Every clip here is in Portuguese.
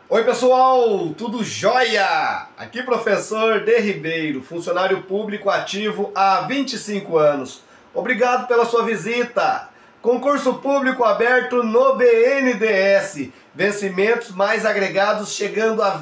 Oi pessoal, tudo jóia? Aqui professor D. Ribeiro, funcionário público ativo há 25 anos. Obrigado pela sua visita. Concurso público aberto no BNDES. Vencimentos mais agregados chegando a R$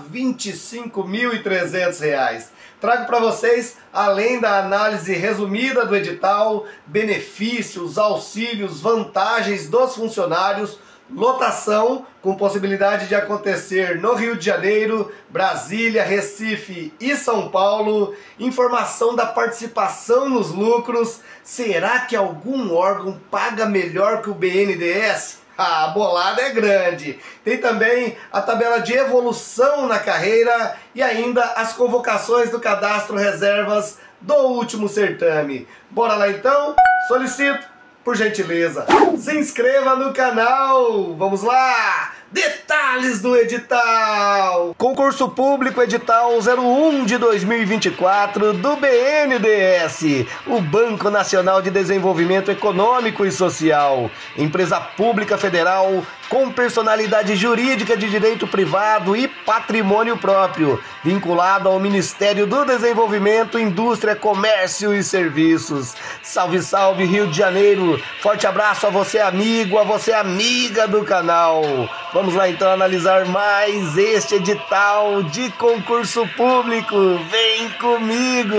25.300. Trago para vocês, além da análise resumida do edital, benefícios, auxílios, vantagens dos funcionários, lotação com possibilidade de acontecer no Rio de Janeiro, Brasília, Recife e São Paulo, informação da participação nos lucros. Será que algum órgão paga melhor que o BNDES? A bolada é grande. Tem também a tabela de evolução na carreira e ainda as convocações do cadastro reservas do último certame. Bora lá então? Solicito, por gentileza, se inscreva no canal. Vamos lá! Detalhes do edital. Concurso público edital 01 de 2024 do BNDES, o Banco Nacional de Desenvolvimento Econômico e Social, empresa pública federal com personalidade jurídica de direito privado e patrimônio próprio, vinculado ao Ministério do Desenvolvimento, Indústria, Comércio e Serviços. Salve, salve Rio de Janeiro! Forte abraço a você amigo, a você amiga do canal. Vamos lá então analisar mais este edital de concurso público. Vem comigo!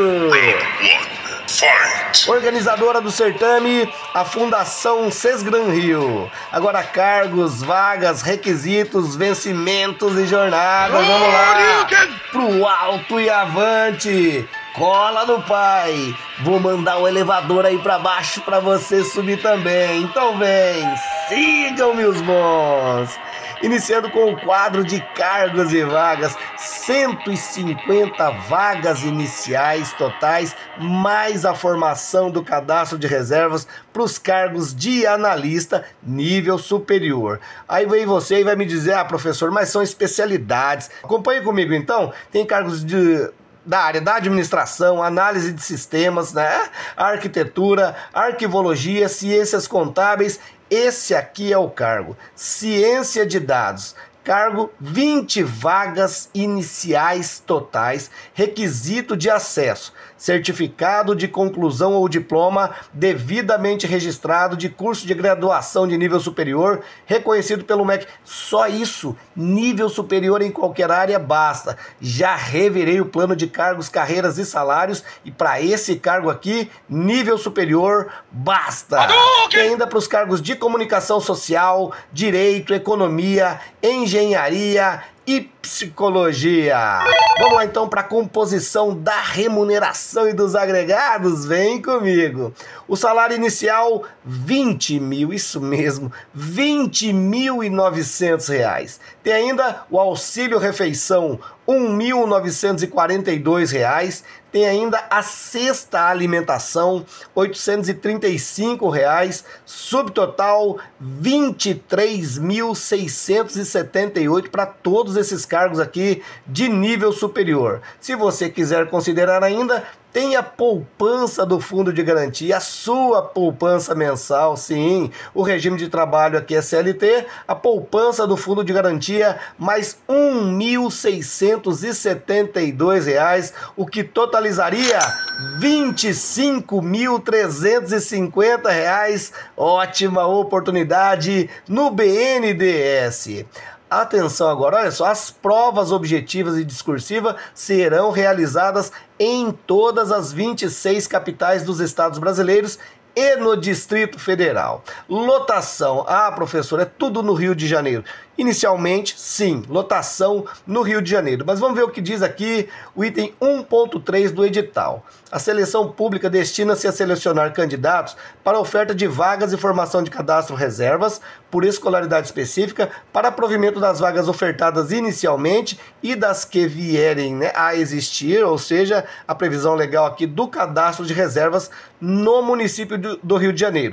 Organizadora do certame, a Fundação Sesgran Rio. Agora cargos, vagas, requisitos, vencimentos e jornadas. Vamos lá! Pro alto e avante! Cola no pai! Vou mandar o elevador aí pra baixo pra você subir também. Então vem, sigam meus bons! Iniciando com o quadro de cargos e vagas, 150 vagas iniciais totais, mais a formação do cadastro de reservas para os cargos de analista nível superior. Aí vem você e vai me dizer, professor, mas são especialidades. Acompanhe comigo então, tem cargos da área da administração, análise de sistemas, né? Arquitetura, arquivologia, ciências contábeis. Esse aqui é o cargo, ciência de dados, cargo 20 vagas iniciais totais, requisito de acesso, certificado de conclusão ou diploma devidamente registrado de curso de graduação de nível superior, reconhecido pelo MEC. Só isso, nível superior em qualquer área basta. Já revirei o plano de cargos, carreiras e salários e para esse cargo aqui, nível superior basta. E ainda para os cargos de comunicação social, direito, economia, engenharia e psicologia. Vamos lá então para a composição da remuneração e dos agregados. Vem comigo. O salário inicial, 20 mil, isso mesmo, R$ 20.900. Tem ainda o auxílio refeição, R$ 1.942. Tem ainda a cesta alimentação, R$ 835, subtotal R$ 23.678 para todos esses cargos aqui de nível superior. Se você quiser considerar ainda, tem a poupança do fundo de garantia, a sua poupança mensal, sim. O regime de trabalho aqui é CLT, a poupança do fundo de garantia, mais R$ 1.672, o que totalizaria R$ 25.350. Ótima oportunidade no BNDES. Atenção agora, olha só, as provas objetivas e discursivas serão realizadas em todas as 26 capitais dos estados brasileiros e no Distrito Federal. Lotação, professor, é tudo no Rio de Janeiro. Inicialmente, sim, lotação no Rio de Janeiro. Mas vamos ver o que diz aqui o item 1.3 do edital. A seleção pública destina-se a selecionar candidatos para oferta de vagas e formação de cadastro reservas por escolaridade específica para provimento das vagas ofertadas inicialmente e das que vierem, a existir, ou seja, a previsão legal aqui do cadastro de reservas no município do Rio de Janeiro.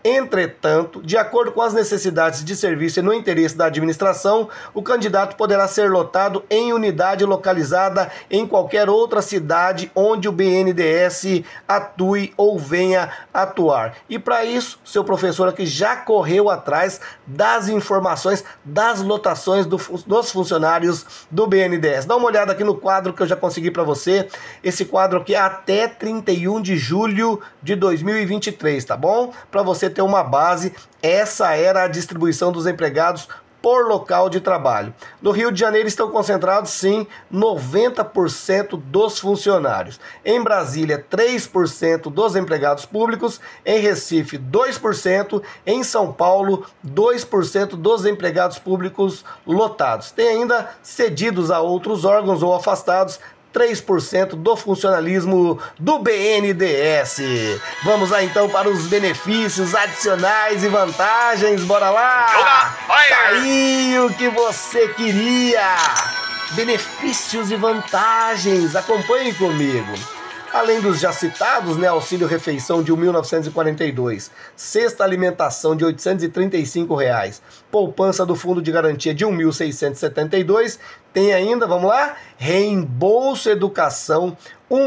Entretanto, de acordo com as necessidades de serviço e no interesse da administração, o candidato poderá ser lotado em unidade localizada em qualquer outra cidade onde o BNDES atue ou venha atuar. E para isso, seu professor aqui já correu atrás das informações das lotações dos funcionários do BNDES. Dá uma olhada aqui no quadro que eu já consegui para você. Esse quadro aqui é até 31 de julho de 2023, tá bom? Para você ter uma base, essa era a distribuição dos empregados por local de trabalho. No Rio de Janeiro estão concentrados, sim, 90% dos funcionários. Em Brasília, 3% dos empregados públicos. Em Recife, 2%. Em São Paulo, 2% dos empregados públicos lotados. Tem ainda cedidos a outros órgãos ou afastados, 3% do funcionalismo do BNDES. Vamos lá então para os benefícios adicionais e vantagens. Bora lá! Tá aí o que você queria! Benefícios e vantagens. Acompanhe comigo. Além dos já citados, né, auxílio refeição de R$ 1.942, cesta alimentação de R$ 835, poupança do fundo de garantia de R$ 1.672, tem ainda, vamos lá, reembolso educação R$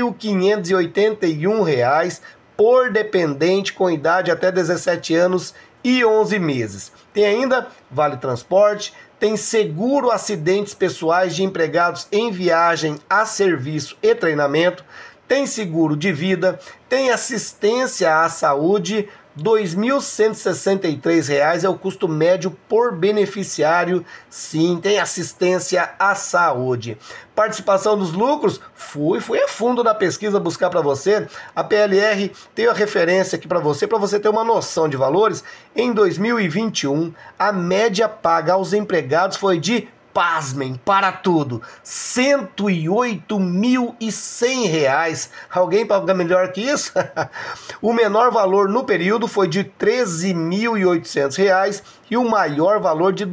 1.581 por dependente com idade até 17 anos e 11 meses. Tem ainda vale transporte, tem seguro acidentes pessoais de empregados em viagem a serviço e treinamento, tem seguro de vida, tem assistência à saúde, R$ 2.163 é o custo médio por beneficiário. Sim, tem assistência à saúde. Participação dos lucros, fui a fundo na pesquisa buscar para você. A PLR tem a referência aqui para você ter uma noção de valores. Em 2021, a média paga aos empregados foi de, pasmem, para tudo, R$ 108.100. Alguém paga melhor que isso? O menor valor no período foi de R$ 13.800 e o maior valor de R$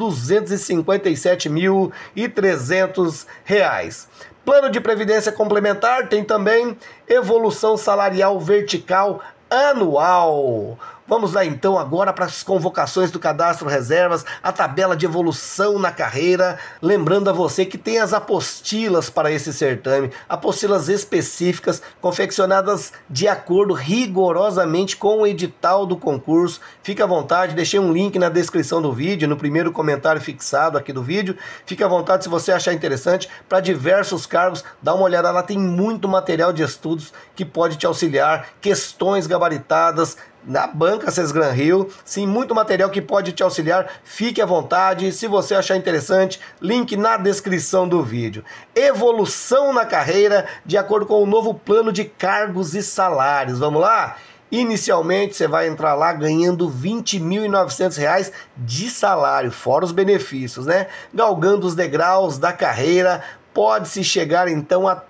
257.300. Plano de previdência complementar tem também evolução salarial vertical anual. Vamos lá então agora para as convocações do Cadastro Reservas, a tabela de evolução na carreira. Lembrando a você que tem as apostilas para esse certame, apostilas específicas, confeccionadas de acordo rigorosamente com o edital do concurso. Fique à vontade, deixei um link na descrição do vídeo, no primeiro comentário fixado aqui do vídeo. Fique à vontade se você achar interessante, para diversos cargos, dá uma olhada lá, tem muito material de estudos que pode te auxiliar, questões gabaritadas, na banca Sesgran-Rio, sim, muito material que pode te auxiliar. Fique à vontade, se você achar interessante, link na descrição do vídeo. Evolução na carreira de acordo com o novo plano de cargos e salários. Vamos lá? Inicialmente você vai entrar lá ganhando R$ 20.900 de salário, fora os benefícios, né? Galgando os degraus da carreira, pode-se chegar então a R$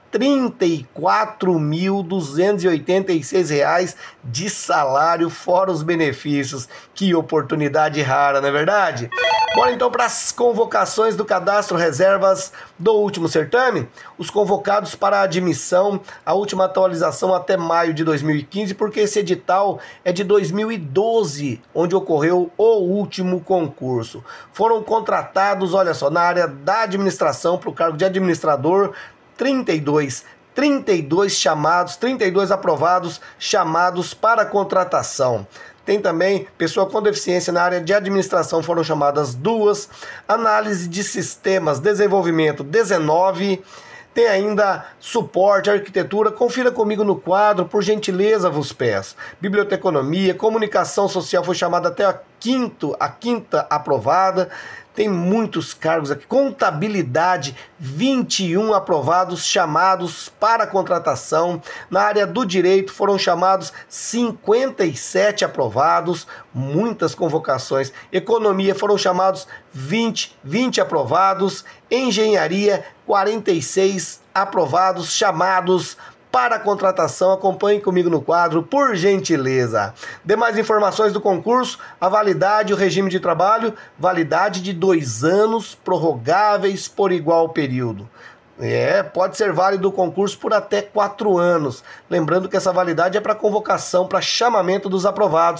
34.286 de salário, fora os benefícios. Que oportunidade rara, não é verdade? Bora então para as convocações do Cadastro Reservas do último certame. Os convocados para a admissão, a última atualização até maio de 2015, porque esse edital é de 2012, onde ocorreu o último concurso. Foram contratados, olha só, na área da administração, para o cargo de administrador, 32 chamados, 32 aprovados, chamados para contratação. Tem também pessoa com deficiência na área de administração, foram chamadas 2, análise de sistemas, desenvolvimento 19, tem ainda suporte, arquitetura. Confira comigo no quadro, por gentileza, vos peço. Biblioteconomia, comunicação social foi chamada até a quinta aprovada. Tem muitos cargos aqui. Contabilidade, 21 aprovados, chamados para contratação. Na área do direito foram chamados 57 aprovados, muitas convocações. Economia foram chamados 20 aprovados. Engenharia, 46 aprovados, chamados para a contratação. Acompanhe comigo no quadro, por gentileza. Demais informações do concurso: a validade, o regime de trabalho, validade de 2 anos, prorrogáveis por igual período. Pode ser válido o concurso por até 4 anos. Lembrando que essa validade é para convocação, para chamamento dos aprovados.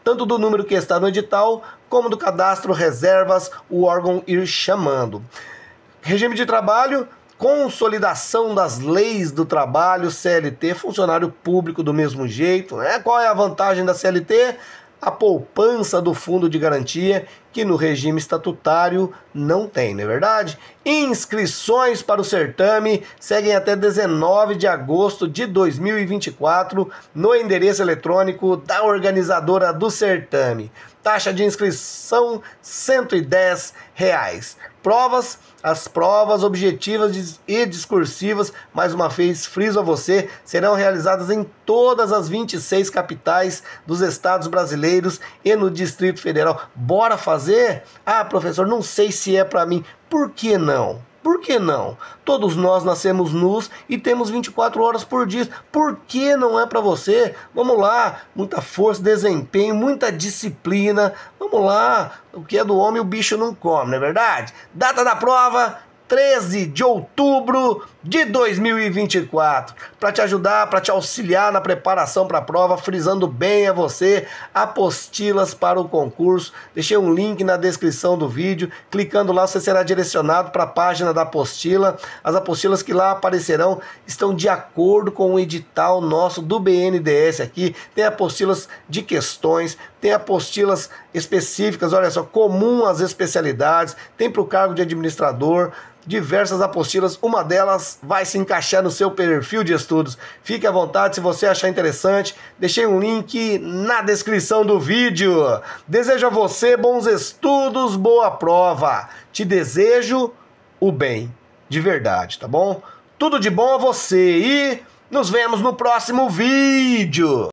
tanto do número que está no edital, como do cadastro reservas, o órgão ir chamando. Regime de trabalho, consolidação das leis do trabalho, CLT, funcionário público do mesmo jeito, né? Qual é a vantagem da CLT? A poupança do fundo de garantia, que no regime estatutário não tem, não é verdade? Inscrições para o certame seguem até 19 de agosto de 2024 no endereço eletrônico da organizadora do certame. Taxa de inscrição R$ 110. Provas, as provas objetivas e discursivas, mais uma vez friso a você, serão realizadas em todas as 26 capitais dos estados brasileiros e no Distrito Federal. Bora fazer? Ah, professor, não sei se é para mim. Por que não? Por que não? Todos nós nascemos nus e temos 24 horas por dia. Por que não é para você? Vamos lá, muita força, desempenho, muita disciplina. Vamos lá, o que é do homem o bicho não come, não é verdade? Data da prova, 13 de outubro de 2024. Para te ajudar, para te auxiliar na preparação para a prova, frisando bem a você, apostilas para o concurso. Deixei um link na descrição do vídeo. Clicando lá, você será direcionado para a página da apostila. As apostilas que lá aparecerão estão de acordo com o edital nosso do BNDES aqui. Tem apostilas de questões, tem apostilas específicas, olha só, comum às especialidades, tem para o cargo de administrador, diversas apostilas, uma delas vai se encaixar no seu perfil de estudos. Fique à vontade se você achar interessante, deixei um link na descrição do vídeo. Desejo a você bons estudos, boa prova. Te desejo o bem, de verdade, tá bom? Tudo de bom a você e nos vemos no próximo vídeo.